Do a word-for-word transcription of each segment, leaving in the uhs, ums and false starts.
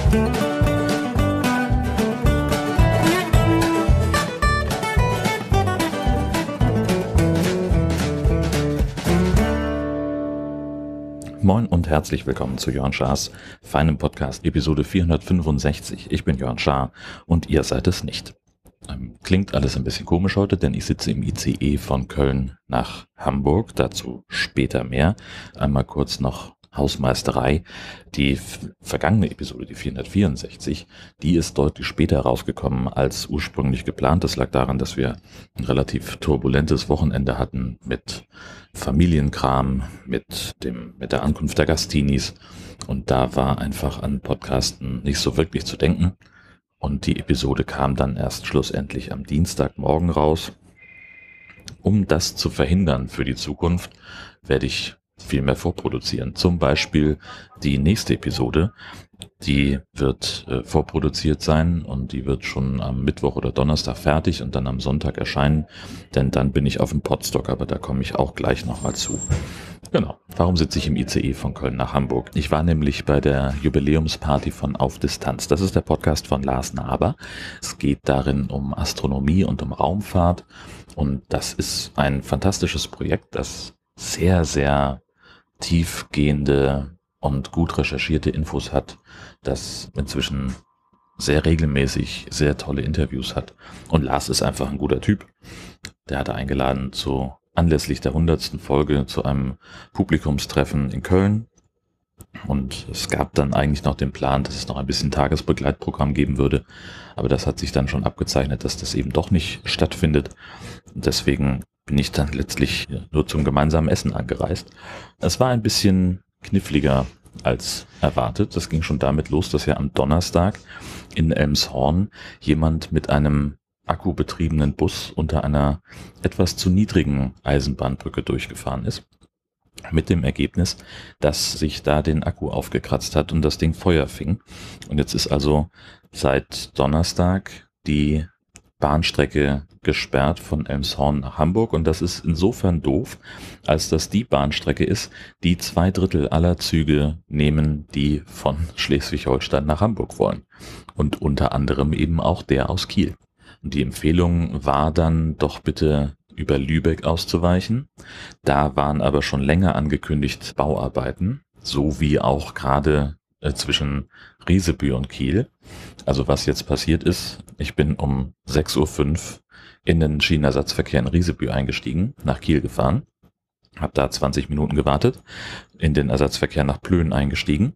Moin und herzlich willkommen zu Jörn Schars feinem Podcast, Episode vierhundertfünfundsechzig. Ich bin Jörn Schaar und ihr seid es nicht. Ähm, klingt alles ein bisschen komisch heute, denn ich sitze im I C E von Köln nach Hamburg, dazu später mehr. Einmal kurz noch Hausmeisterei. Die f- vergangene Episode, die vierhundertvierundsechzig, die ist deutlich später rausgekommen als ursprünglich geplant. Das lag daran, dass wir ein relativ turbulentes Wochenende hatten mit Familienkram, mit dem, mit der Ankunft der Gastinis. Und da war einfach an Podcasten nicht so wirklich zu denken. Und die Episode kam dann erst schlussendlich am Dienstagmorgen raus. Um das zu verhindern für die Zukunft, werde ich viel mehr vorproduzieren. Zum Beispiel die nächste Episode, die wird äh, vorproduziert sein und die wird schon am Mittwoch oder Donnerstag fertig und dann am Sonntag erscheinen, denn dann bin ich auf dem Podstock, aber da komme ich auch gleich noch mal zu. Genau. Warum sitze ich im I C E von Köln nach Hamburg? Ich war nämlich bei der Jubiläumsparty von Auf Distanz. Das ist der Podcast von Lars Naber. Es geht darin um Astronomie und um Raumfahrt und das ist ein fantastisches Projekt, das sehr, sehr tiefgehende und gut recherchierte Infos hat, das inzwischen sehr regelmäßig sehr tolle Interviews hat. Und Lars ist einfach ein guter Typ. Der hatte eingeladen zu anlässlich der hundertsten Folge zu einem Publikumstreffen in Köln. Und es gab dann eigentlich noch den Plan, dass es noch ein bisschen Tagesbegleitprogramm geben würde. Aber das hat sich dann schon abgezeichnet, dass das eben doch nicht stattfindet. Und deswegen bin ich dann letztlich nur zum gemeinsamen Essen angereist. Es war ein bisschen kniffliger als erwartet. Das ging schon damit los, dass ja am Donnerstag in Elmshorn jemand mit einem akkubetriebenen Bus unter einer etwas zu niedrigen Eisenbahnbrücke durchgefahren ist. Mit dem Ergebnis, dass sich da den Akku aufgekratzt hat und das Ding Feuer fing. Und jetzt ist also seit Donnerstag die Bahnstrecke gesperrt von Elmshorn nach Hamburg und das ist insofern doof, als dass die Bahnstrecke ist, die zwei Drittel aller Züge nehmen, die von Schleswig-Holstein nach Hamburg wollen und unter anderem eben auch der aus Kiel. Und die Empfehlung war dann doch bitte über Lübeck auszuweichen. Da waren aber schon länger angekündigt Bauarbeiten, so wie auch gerade äh, zwischen Riesebü und Kiel. Also was jetzt passiert ist, ich bin um sechs Uhr fünf in den Schienenersatzverkehr in Riesebü eingestiegen, nach Kiel gefahren, habe da zwanzig Minuten gewartet, in den Ersatzverkehr nach Plön eingestiegen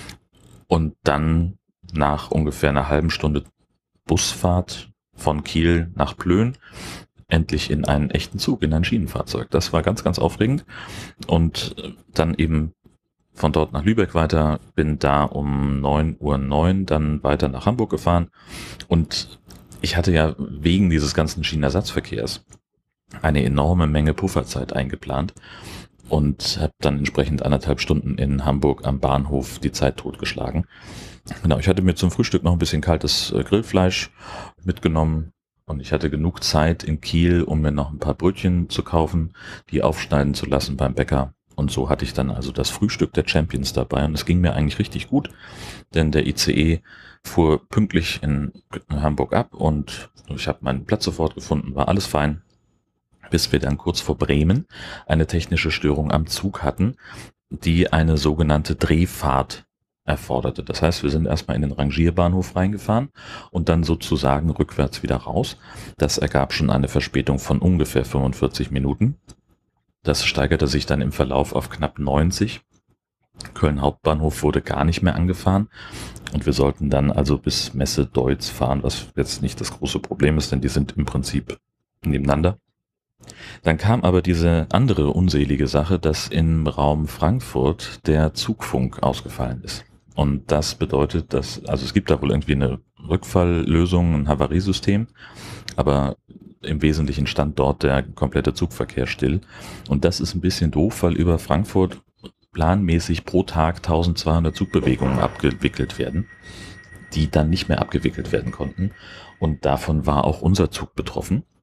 und dann nach ungefähr einer halben Stunde Busfahrt von Kiel nach Plön endlich in einen echten Zug, in ein Schienenfahrzeug. Das war ganz, ganz aufregend und dann eben von dort nach Lübeck weiter, bin da um neun Uhr neun dann weiter nach Hamburg gefahren und ich hatte ja wegen dieses ganzen Schienenersatzverkehrs eine enorme Menge Pufferzeit eingeplant und habe dann entsprechend anderthalb Stunden in Hamburg am Bahnhof die Zeit totgeschlagen. Genau, ich hatte mir zum Frühstück noch ein bisschen kaltes äh, Grillfleisch mitgenommen und ich hatte genug Zeit in Kiel, um mir noch ein paar Brötchen zu kaufen, die aufschneiden zu lassen beim Bäcker. Und so hatte ich dann also das Frühstück der Champions dabei und es ging mir eigentlich richtig gut, denn der I C E fuhr pünktlich in Hamburg ab und ich habe meinen Platz sofort gefunden, war alles fein, bis wir dann kurz vor Bremen eine technische Störung am Zug hatten, die eine sogenannte Drehfahrt erforderte. Das heißt, wir sind erstmal in den Rangierbahnhof reingefahren und dann sozusagen rückwärts wieder raus. Das ergab schon eine Verspätung von ungefähr fünfundvierzig Minuten. Das steigerte sich dann im Verlauf auf knapp neunzig. Köln Hauptbahnhof wurde gar nicht mehr angefahren und wir sollten dann also bis Messe Deutz fahren, was jetzt nicht das große Problem ist, denn die sind im Prinzip nebeneinander. Dann kam aber diese andere unselige Sache, dass im Raum Frankfurt der Zugfunk ausgefallen ist. Und das bedeutet, dass, also es gibt da wohl irgendwie eine Rückfalllösung, ein Havariesystem, aber im Wesentlichen stand dort der komplette Zugverkehr still. Und das ist ein bisschen doof, weil über Frankfurt planmäßig pro Tag eintausendzweihundert Zugbewegungen abgewickelt werden, die dann nicht mehr abgewickelt werden konnten. Und davon war auch unser Zug betroffen.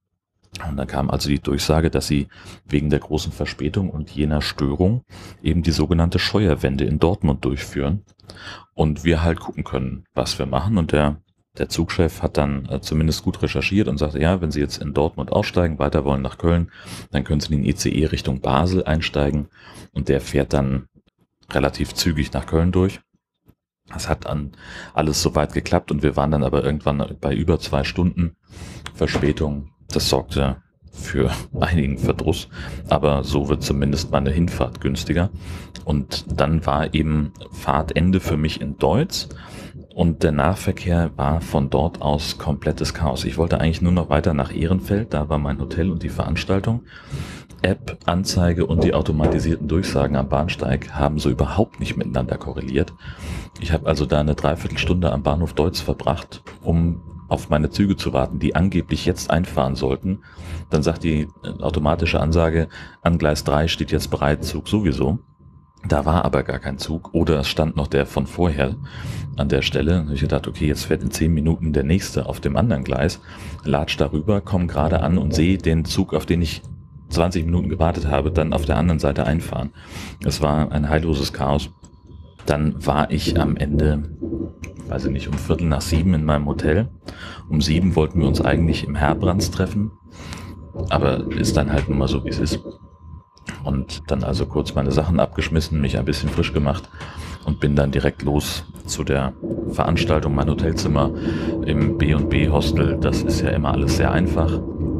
Und dann kam also die Durchsage, dass sie wegen der großen Verspätung und jener Störung eben die sogenannte Scheuerwende in Dortmund durchführen und wir halt gucken können, was wir machen. Und der, der Zugchef hat dann äh, zumindest gut recherchiert und sagte, ja, wenn Sie jetzt in Dortmund aussteigen, weiter wollen nach Köln, dann können Sie in den I C E Richtung Basel einsteigen und der fährt dann relativ zügig nach Köln durch. Das hat dann alles soweit geklappt und wir waren dann aber irgendwann bei über zwei Stunden Verspätung. Das sorgte für einigen Verdruss, aber so wird zumindest meine Hinfahrt günstiger. Und dann war eben Fahrtende für mich in Deutz und der Nahverkehr war von dort aus komplettes Chaos. Ich wollte eigentlich nur noch weiter nach Ehrenfeld, da war mein Hotel und die Veranstaltung. App, Anzeige und die automatisierten Durchsagen am Bahnsteig haben so überhaupt nicht miteinander korreliert. Ich habe also da eine Dreiviertelstunde am Bahnhof Deutz verbracht, um auf meine Züge zu warten, die angeblich jetzt einfahren sollten. Dann sagt die automatische Ansage, an Gleis drei steht jetzt bereit, Zug sowieso. Da war aber gar kein Zug oder es stand noch der von vorher an der Stelle. Da habe ich gedacht, okay, jetzt fährt in zehn Minuten der nächste auf dem anderen Gleis, latsch darüber, komme gerade an und sehe den Zug, auf den ich zwanzig Minuten gewartet habe, dann auf der anderen Seite einfahren. Es war ein heilloses Chaos. Dann war ich am Ende, weiß ich nicht, um Viertel nach sieben in meinem Hotel. Um sieben wollten wir uns eigentlich im Herbrands treffen, aber ist dann halt nun mal so, wie es ist. Und dann also kurz meine Sachen abgeschmissen, mich ein bisschen frisch gemacht und bin dann direkt los zu der Veranstaltung. Mein Hotelzimmer im B und B Hostel, das ist ja immer alles sehr einfach.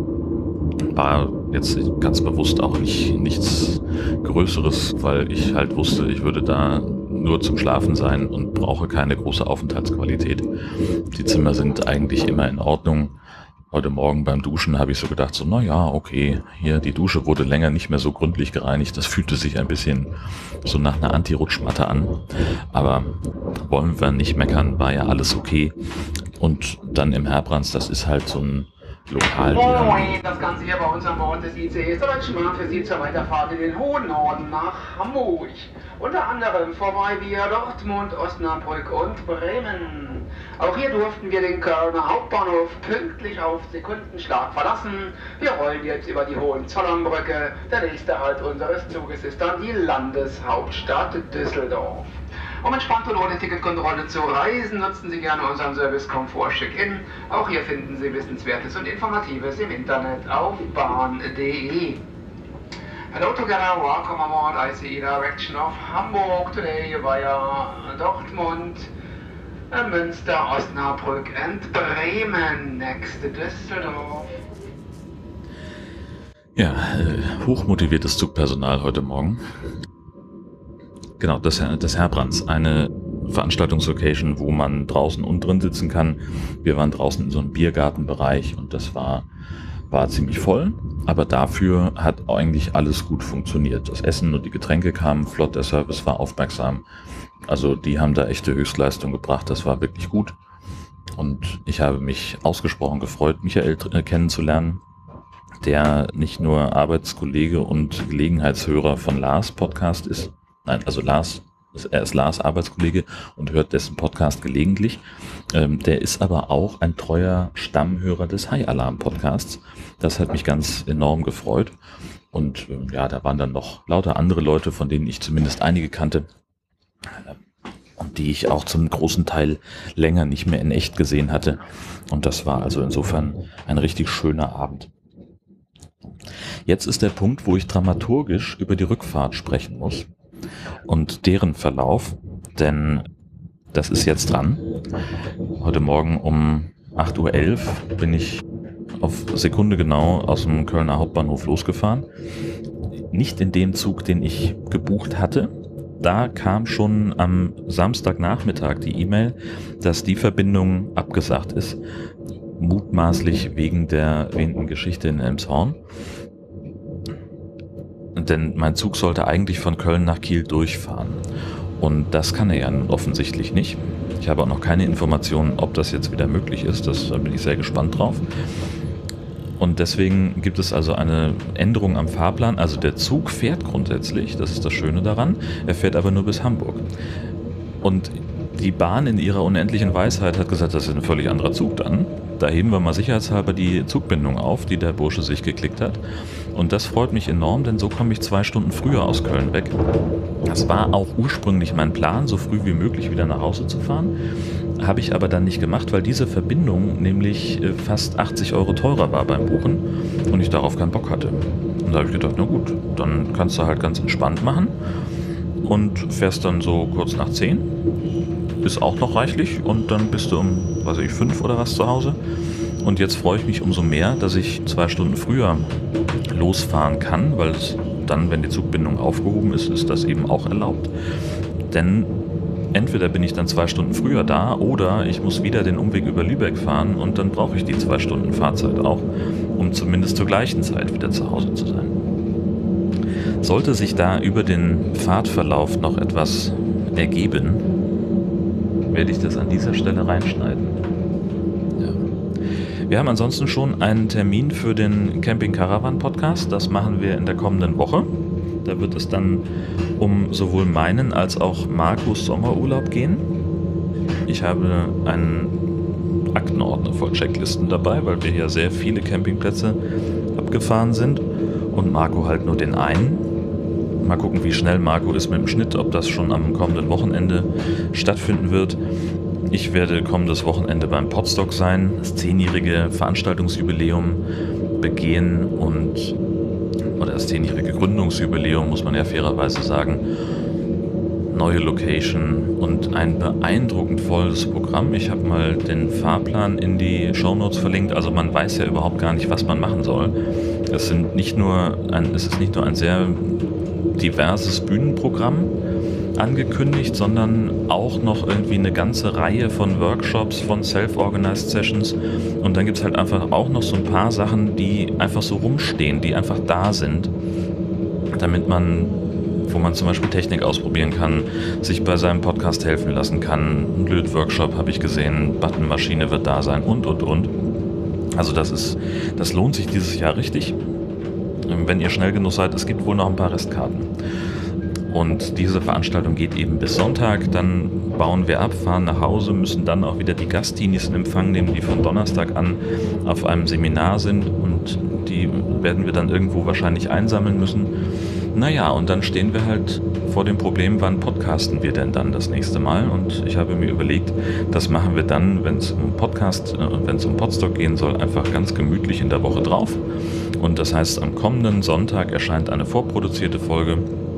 War jetzt ganz bewusst auch nicht nichts Größeres, weil ich halt wusste, ich würde da nur zum Schlafen sein und brauche keine große Aufenthaltsqualität. Die Zimmer sind eigentlich immer in Ordnung. Heute Morgen beim Duschen habe ich so gedacht, so, na ja, okay, hier die Dusche wurde länger nicht mehr so gründlich gereinigt. Das fühlte sich ein bisschen so nach einer Anti-Rutschmatte an. Aber wollen wir nicht meckern, war ja alles okay. Und dann im Herbrands, das ist halt so ein Lokal. Moin, das Ganze hier bei uns an Bord des I C Es. Der Deutschen Bahn für Sie zur Weiterfahrt in den hohen Norden nach Hamburg. Unter anderem vorbei via Dortmund, Osnabrück und Bremen. Auch hier durften wir den Kölner Hauptbahnhof pünktlich auf Sekundenschlag verlassen. Wir rollen jetzt über die Hohenzollernbrücke. Der nächste Halt unseres Zuges ist dann die Landeshauptstadt Düsseldorf. Um entspannt und ohne Ticketkontrolle zu reisen, nutzen Sie gerne unseren Service Komfort Check-in. Auch hier finden Sie Wissenswertes und Informatives im Internet auf bahn punkt de. Hello together, welcome aboard I C E direction of Hamburg today via Dortmund, Münster, Osnabrück and Bremen. Next Düsseldorf. Ja, äh, hochmotiviertes Zugpersonal heute Morgen. Genau, das, das Herbrands, eine Veranstaltungslocation, wo man draußen und drin sitzen kann. Wir waren draußen in so einem Biergartenbereich und das war, war ziemlich voll, aber dafür hat eigentlich alles gut funktioniert. Das Essen und die Getränke kamen flott, der Service war aufmerksam. Also die haben da echte Höchstleistung gebracht, das war wirklich gut. Und ich habe mich ausgesprochen gefreut, Michael äh, kennenzulernen, der nicht nur Arbeitskollege und Gelegenheitshörer von Lars Podcast ist. Nein, also Lars, er ist Lars Arbeitskollege und hört dessen Podcast gelegentlich. Ähm, der ist aber auch ein treuer Stammhörer des High Alarm Podcasts. Das hat mich ganz enorm gefreut. Und ähm, ja, da waren dann noch lauter andere Leute, von denen ich zumindest einige kannte und die ich auch zum großen Teil länger nicht mehr in echt gesehen hatte. Und das war also insofern ein richtig schöner Abend. Jetzt ist der Punkt, wo ich dramaturgisch über die Rückfahrt sprechen muss und deren Verlauf, denn das ist jetzt dran. Heute Morgen um acht Uhr elf bin ich auf Sekunde genau aus dem Kölner Hauptbahnhof losgefahren. Nicht in dem Zug, den ich gebucht hatte. Da kam schon am Samstagnachmittag die E-Mail, dass die Verbindung abgesagt ist, mutmaßlich wegen der erwähnten Geschichte in Elmshorn. Denn mein Zug sollte eigentlich von Köln nach Kiel durchfahren. Und das kann er ja offensichtlich nicht. Ich habe auch noch keine Informationen, ob das jetzt wieder möglich ist. Das, da bin ich sehr gespannt drauf. Und deswegen gibt es also eine Änderung am Fahrplan. Also der Zug fährt grundsätzlich, das ist das Schöne daran. Er fährt aber nur bis Hamburg. Und die Bahn in ihrer unendlichen Weisheit hat gesagt, das ist ein völlig anderer Zug dann. da heben wir mal sicherheitshalber die Zugbindung auf, die der Bursche sich geklickt hat. Und das freut mich enorm, denn so komme ich zwei Stunden früher aus Köln weg. Das war auch ursprünglich mein Plan, so früh wie möglich wieder nach Hause zu fahren. Habe ich aber dann nicht gemacht, weil diese Verbindung nämlich fast achtzig Euro teurer war beim Buchen und ich darauf keinen Bock hatte. Und da habe ich gedacht, na gut, dann kannst du halt ganz entspannt machen und fährst dann so kurz nach zehn. Ist auch noch reichlich und dann bist du um, weiß ich, fünf oder was zu Hause. Und jetzt freue ich mich umso mehr, dass ich zwei Stunden früher losfahren kann, weil es dann, wenn die Zugbindung aufgehoben ist, ist das eben auch erlaubt. Denn entweder bin ich dann zwei Stunden früher da oder ich muss wieder den Umweg über Lübeck fahren und dann brauche ich die zwei Stunden Fahrzeit auch, um zumindest zur gleichen Zeit wieder zu Hause zu sein. Sollte sich da über den Fahrtverlauf noch etwas ergeben, werde ich das an dieser Stelle reinschneiden. Ja. Wir haben ansonsten schon einen Termin für den Camping Caravan Podcast. Das machen wir in der kommenden Woche. Da wird es dann um sowohl meinen als auch Markus Sommerurlaub gehen. Ich habe einen Aktenordner voll Checklisten dabei, weil wir ja sehr viele Campingplätze abgefahren sind und Marco halt nur den einen. Mal gucken, wie schnell Marco ist mit dem Schnitt, ob das schon am kommenden Wochenende stattfinden wird. Ich werde kommendes Wochenende beim Podstock sein, das zehnjährige Veranstaltungsjubiläum begehen und oder das zehnjährige Gründungsjubiläum, muss man ja fairerweise sagen. Neue Location und ein beeindruckend volles Programm. Ich habe mal den Fahrplan in die Shownotes verlinkt, also man weiß ja überhaupt gar nicht, was man machen soll. Es sind nicht nur ein, es ist nicht nur ein sehr diverses Bühnenprogramm angekündigt, sondern auch noch irgendwie eine ganze Reihe von Workshops, von Self-Organized Sessions und dann gibt es halt einfach auch noch so ein paar Sachen, die einfach so rumstehen, die einfach da sind, damit man, wo man zum Beispiel Technik ausprobieren kann, sich bei seinem Podcast helfen lassen kann. Ein Lötworkshop habe ich gesehen, Buttonmaschine wird da sein und und und. Also das ist, das lohnt sich dieses Jahr richtig. Wenn ihr schnell genug seid, es gibt wohl noch ein paar Restkarten. Und diese Veranstaltung geht eben bis Sonntag, dann bauen wir ab, fahren nach Hause, müssen dann auch wieder die Gastteenies in Empfang nehmen, die von Donnerstag an auf einem Seminar sind und die werden wir dann irgendwo wahrscheinlich einsammeln müssen. Naja, und dann stehen wir halt vor dem Problem, wann podcasten wir denn dann das nächste Mal? Und ich habe mir überlegt, das machen wir dann, wenn es um Podcast, äh, wenn es um Podstock gehen soll, einfach ganz gemütlich in der Woche drauf. Und das heißt, am kommenden Sonntag erscheint eine vorproduzierte Folge.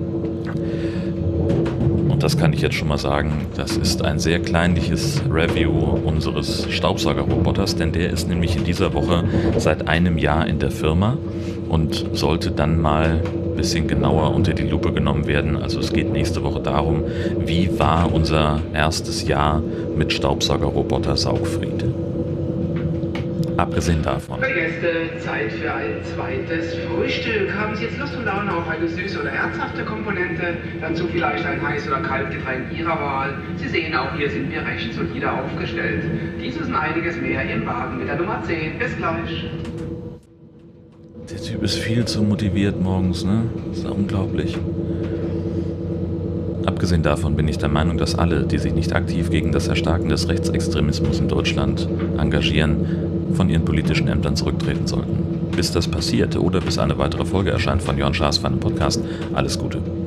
Und das kann ich jetzt schon mal sagen, das ist ein sehr kleinliches Review unseres Staubsaugerroboters, denn der ist nämlich in dieser Woche seit einem Jahr in der Firma und sollte dann mal ein bisschen genauer unter die Lupe genommen werden. Also es geht nächste Woche darum, wie war unser erstes Jahr mit Staubsaugerroboter Saugfried. Abgesehen davon. Für die Gäste Zeit für ein zweites Frühstück. Haben Sie jetzt Lust und Laune auf eine süße oder herzhafte Komponente? Dazu vielleicht ein heiß- oder Kaltgetränk Ihrer Wahl. Sie sehen, auch hier sind wir recht solide aufgestellt. Dieses und einiges mehr im Wagen mit der Nummer zehn. Bis gleich. Der Typ ist viel zu motiviert morgens, ne? Das ist unglaublich. Abgesehen davon bin ich der Meinung, dass alle, die sich nicht aktiv gegen das Erstarken des Rechtsextremismus in Deutschland engagieren, von ihren politischen Ämtern zurücktreten sollten. Bis das passiert oder bis eine weitere Folge erscheint von Jörn Schaas für einen Podcast, alles Gute.